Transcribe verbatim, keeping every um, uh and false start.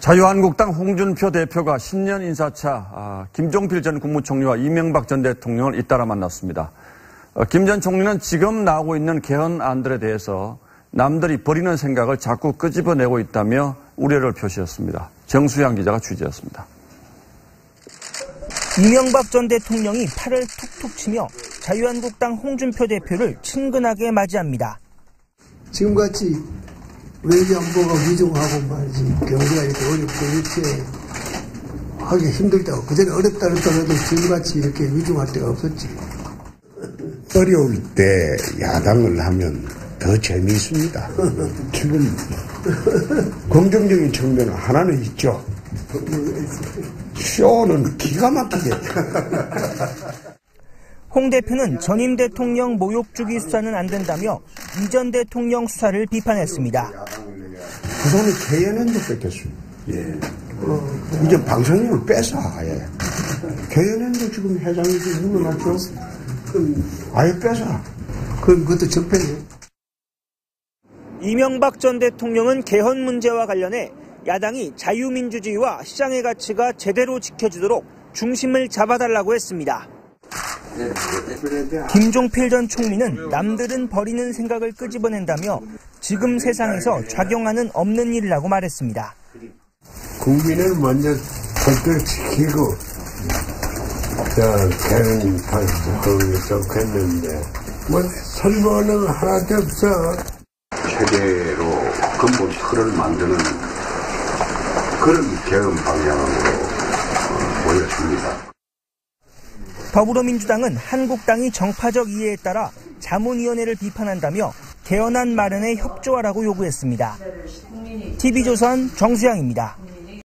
자유한국당 홍준표 대표가 신년 인사차 아, 김종필 전 국무총리와 이명박 전 대통령을 잇따라 만났습니다. 어, 김 전 총리는 지금 나오고 있는 개헌안들에 대해서 남들이 버리는 생각을 자꾸 끄집어내고 있다며 우려를 표시했습니다. 정수양 기자가 취재했습니다. 이명박 전 대통령이 팔을 툭툭 치며 자유한국당 홍준표 대표를 친근하게 맞이합니다. 지금같이 외교안보가 위중하고 말이지 경제가 이렇게 어렵고 이렇게 하기 힘들다고 그전에 어렵다 어렵다 해도 지금같이 이렇게 위중할 때가 없었지. 어려울 때 야당을 하면 더 재미있습니다. 지금 긍정적인 측면은 하나는 있죠. 쇼는 기가 막히게. 홍 대표는 전임 대통령 모욕주기 수사는 안 된다며 이 전 대통령 수사를 비판했습니다. 그동안에 개연행도 뺏겼어요. 예. 어, 이제 방송국을 뺏어 아예. 개연행도 지금 회장이 지금 맞죠? 아예 뺏어. 그럼 그것도 적폐예요. 이명박 전 대통령은 개헌 문제와 관련해 야당이 자유민주주의와 시장의 가치가 제대로 지켜지도록 중심을 잡아달라고 했습니다. 김종필 전 총리는 남들은 버리는 생각을 끄집어낸다며 지금 세상에서 좌경화는 없는 일이라고 말했습니다. 국민을 먼저 절대 지키고 개헌하고 좋겠는데 뭐 설명은 하나도 없어. 체계로 근본 틀을 만드는 그런 개헌 방향으로 보여집니다. 더불어민주당은 한국당이 정파적 이해에 따라 자문위원회를 비판한다며 개헌안 마련에 협조하라고 요구했습니다. 티비조선 정수양입니다.